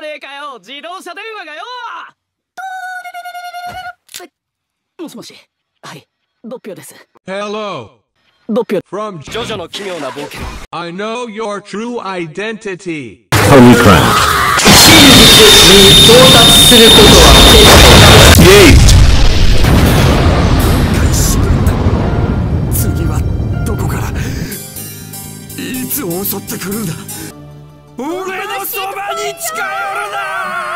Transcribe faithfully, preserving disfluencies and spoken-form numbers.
ねえかよ、自動車電話がよ。もしもし、はい、ドッピョです。 Hello. ドッピョ From ジョジョの奇妙な冒険。 I know your true identity. 神クラン真実に到達することは Gate. 次はどこからいつ襲ってくるんだ。俺のそばに近寄るな。